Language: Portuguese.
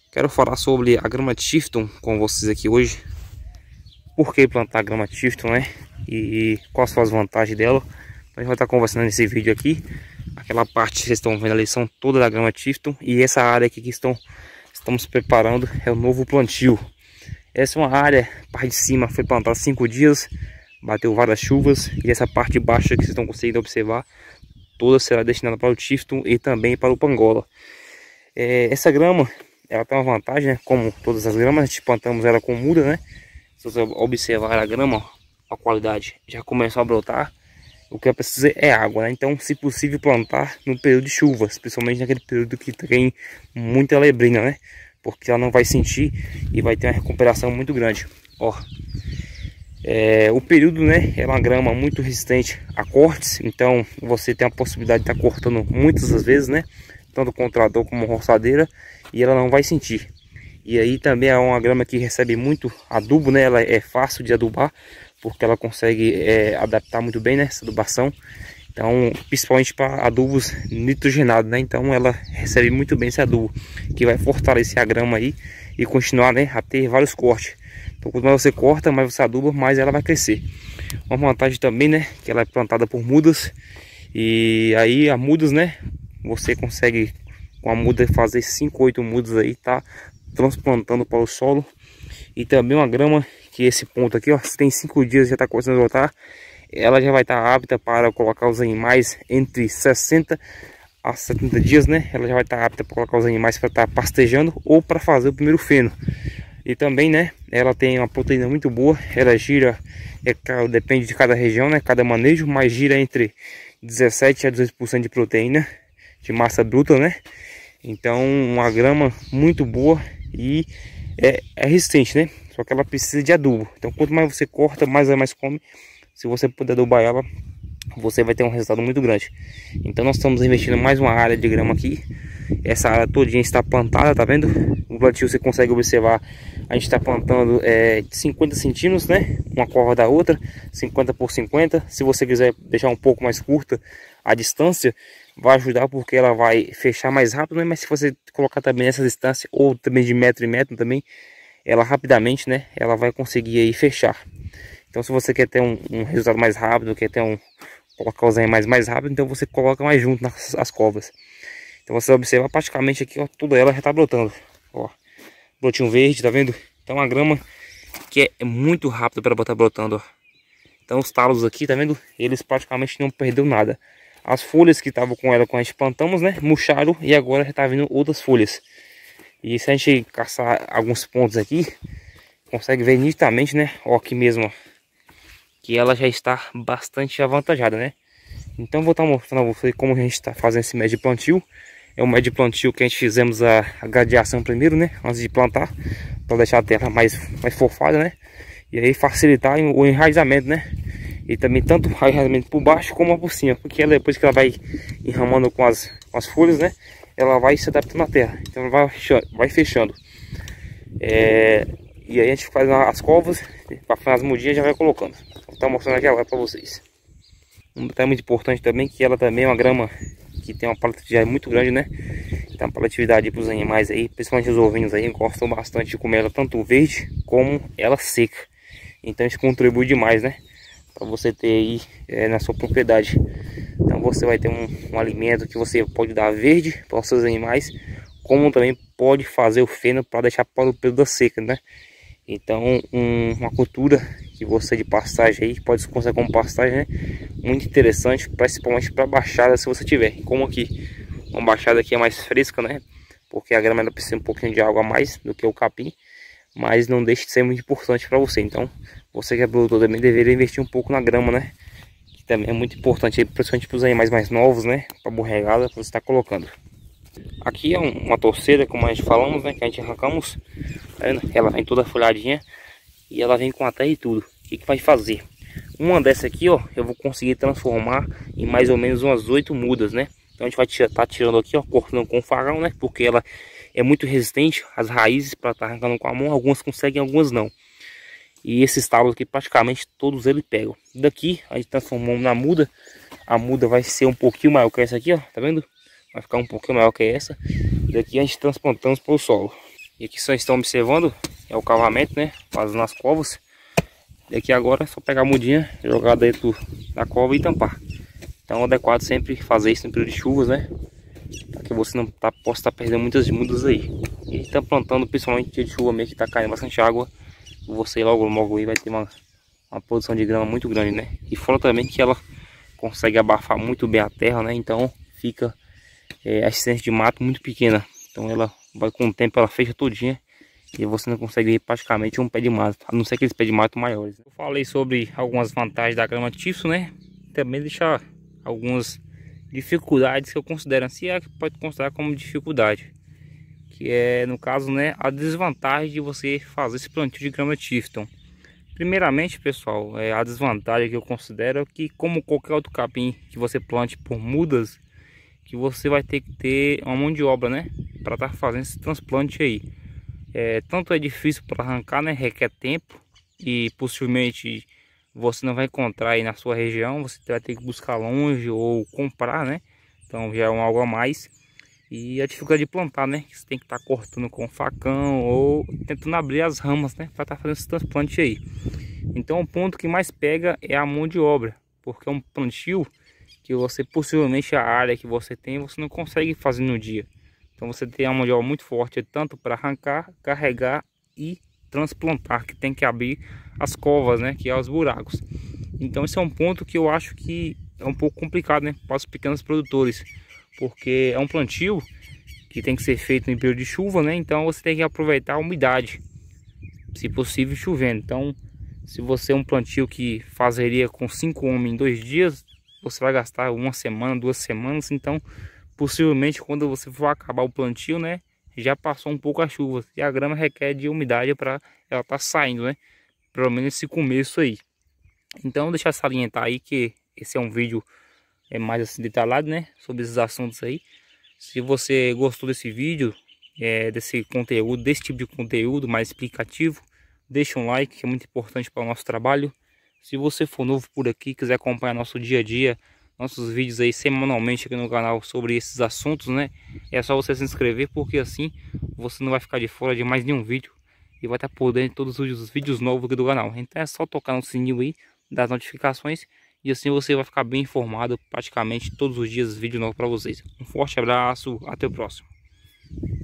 Quero falar sobre a grama Tifton com vocês aqui hoje. Por que plantar a grama Tifton, né? E quais são as vantagens dela. A gente vai estar conversando nesse vídeo aqui. Aquela parte que vocês estão vendo ali são toda da grama Tifton. E essa área aqui que estamos preparando é o novo plantio. Essa é uma área, a parte de cima foi plantada 5 dias. Bateu várias chuvas. E essa parte de baixo que vocês estão conseguindo observar, toda será destinada para o Tifton e também para o Pangola. Essa grama, ela tem uma vantagem, né? Como todas as gramas, a gente plantamos ela com muda, né? Se você observar a grama, ó, a qualidade já começou a brotar. O que ela precisa é água, né? Então, se possível, plantar no período de chuvas, principalmente naquele período que tem muita lebrina, né? Porque ela não vai sentir e vai ter uma recuperação muito grande. Ó, o período, né? É uma grama muito resistente a cortes, então você tem a possibilidade de estar cortando muitas das vezes, né? Tanto com trator como roçadeira, e ela não vai sentir. E aí também é uma grama que recebe muito adubo, né? Ela é fácil de adubar, porque ela consegue adaptar muito bem, né, essa adubação. Então, principalmente para adubos nitrogenados, né? Então ela recebe muito bem esse adubo, que vai fortalecer a grama aí e continuar, né, a ter vários cortes. Então, quanto mais você corta, mais você aduba, mais ela vai crescer. Uma vantagem também, né, que ela é plantada por mudas. E aí a mudas, né, você consegue com a muda fazer 5, 8 mudas aí, tá transplantando para o solo. E também uma grama que esse ponto aqui, ó, se tem 5 dias já está começando a brotar, ela já vai estar apta para colocar os animais entre 60 a 70 dias, né? Ela já vai estar apta para colocar os animais para estar pastejando ou para fazer o primeiro feno. E também, né, ela tem uma proteína muito boa, ela gira, depende de cada região, né, cada manejo, mas gira entre 17 a 18% de proteína de massa bruta, né? Então, uma grama muito boa e é resistente, né? Só que ela precisa de adubo. Então, quanto mais você corta, mais ela mais come. Se você puder adubar ela, você vai ter um resultado muito grande. Então, nós estamos investindo mais uma área de grama aqui. Essa área todinha está plantada, tá vendo? O plantio você consegue observar. A gente está plantando 50 centímetros, né? Uma cova da outra, 50 por 50. Se você quiser deixar um pouco mais curta a distância, vai ajudar porque ela vai fechar mais rápido, né? Mas se você colocar também essa distância, ou também de metro em metro também, ela rapidamente, né, ela vai conseguir aí fechar. Então, se você quer ter um resultado mais rápido, quer ter colocar os animais mais rápido, então você coloca mais junto nas covas. Então você observa praticamente aqui, ó, toda ela já tá brotando, ó, brotinho verde, tá vendo? Então uma grama que é muito rápida para botar brotando, ó. Então os talos aqui, tá vendo? Eles praticamente não perdeu nada. As folhas que estavam com ela quando a gente plantamos, né, murcharam e agora já tá vindo outras folhas. E se a gente caçar alguns pontos aqui, consegue ver nitidamente, né, ó, aqui mesmo, ó, que ela já está bastante avantajada, né? Então vou estar mostrando a vocês como a gente está fazendo esse médio de plantio. É um médio de plantio que a gente fizemos a gradeação primeiro, né, antes de plantar, para deixar a terra mais fofada, né? E aí facilitar o enraizamento, né? E também tanto o enraizamento por baixo como por cima, porque ela, depois que ela vai enramando com as folhas, né, ela vai se adaptando à terra, então ela vai fechando. E aí a gente faz as covas, para fazer as mudinhas já vai colocando. Vou estar mostrando aqui agora para vocês. Um detalhe muito importante também, que ela também é uma grama que tem uma paletividade muito grande, né? Tem uma paletividade para os animais aí, principalmente os ovinhos aí, gostam bastante de comer ela tanto verde como ela seca. Então isso contribui demais, né, para você ter aí na sua propriedade. Então você vai ter um alimento que você pode dar verde para os seus animais, como também pode fazer o feno para deixar para o período da seca, né? Então uma cultura que você de pastagem aí pode conseguir como pastagem, né, muito interessante, principalmente para baixada, se você tiver. Como aqui uma baixada aqui é mais fresca, né, porque a grama ela precisa um pouquinho de água a mais do que o capim, mas não deixa de ser muito importante para você. Então você que é produtor também deveria investir um pouco na grama, né, que também é muito importante, principalmente para os animais mais novos, né, para borregada que você está colocando. Aqui é uma torceira, como a gente falamos, né, que a gente arrancamos, tá vendo? Ela vem toda folhadinha e ela vem com a terra e tudo. O que vai fazer? Uma dessa aqui, ó, eu vou conseguir transformar em mais ou menos umas 8 mudas, né? Então a gente vai estar tirando aqui, ó, cortando com o farol, né? Porque ela é muito resistente, as raízes para estar arrancando com a mão, algumas conseguem, algumas não. E esses talos aqui praticamente todos eles pegam. Daqui a gente transformou na muda. A muda vai ser um pouquinho maior que essa aqui, ó, tá vendo? Vai ficar um pouquinho maior que essa. Daqui a gente transplantamos para o solo. E aqui vocês estão observando, é o cavamento, né? Fazendo as covas. E aqui agora é só pegar a mudinha, jogar dentro da cova e tampar. Então é adequado sempre fazer isso no período de chuvas, né? Para que você não possa estar perdendo muitas mudas aí. E está plantando, principalmente dia de chuva mesmo, que está caindo bastante água. Você logo aí vai ter uma produção de grama muito grande, né? E fora também que ela consegue abafar muito bem a terra, né? Então fica a extensão de mato muito pequena. Então ela vai, com o tempo, ela fecha todinha e você não consegue ver praticamente um pé de mato, a não ser aqueles pés de mato maiores. Eu falei sobre algumas vantagens da grama Tifson, né? Também deixar algumas dificuldades que eu considero assim, que pode considerar como dificuldade, que é, no caso, né, a desvantagem de você fazer esse plantio de grama Tifson. Primeiramente, pessoal, a desvantagem que eu considero é que, como qualquer outro capim que você plante por mudas, que você vai ter que ter uma mão de obra, né, para estar fazendo esse transplante aí. Tanto é difícil para arrancar, né, requer tempo e possivelmente você não vai encontrar aí na sua região, você vai ter que buscar longe ou comprar, né? Então já é algo a mais. E a dificuldade de plantar, né? Você tem que estar cortando com facão ou tentando abrir as ramas, né, para estar fazendo esse transplante aí. Então o ponto que mais pega é a mão de obra, porque é um plantio que você, possivelmente, a área que você tem, você não consegue fazer no dia. Então você tem a mão de obra muito forte, tanto para arrancar, carregar e transplantar, que tem que abrir as covas, né, que é os buracos. Então esse é um ponto que eu acho que é um pouco complicado, né, para os pequenos produtores, porque é um plantio que tem que ser feito em período de chuva, né? Então você tem que aproveitar a umidade, se possível chovendo. Então, se você é um plantio que fazeria com 5 homens em 2 dias, você vai gastar 1 semana, 2 semanas. Então, possivelmente, quando você for acabar o plantio, né, já passou um pouco a chuva e a grama requer de umidade para ela estar saindo, né? Pelo menos esse começo aí. Então, deixa eu salientar aí que esse é um vídeo mais assim detalhado, né, sobre esses assuntos aí. Se você gostou desse vídeo, desse conteúdo, desse tipo de conteúdo mais explicativo, deixa um like, que é muito importante para o nosso trabalho. Se você for novo por aqui, quiser acompanhar nosso dia a dia, nossos vídeos aí semanalmente aqui no canal sobre esses assuntos, né, é só você se inscrever, porque assim você não vai ficar de fora de mais nenhum vídeo e vai estar por dentro de todos os vídeos novos aqui do canal. Então é só tocar no sininho aí das notificações e assim você vai ficar bem informado praticamente todos os dias vídeo novo para vocês. Um forte abraço, até o próximo.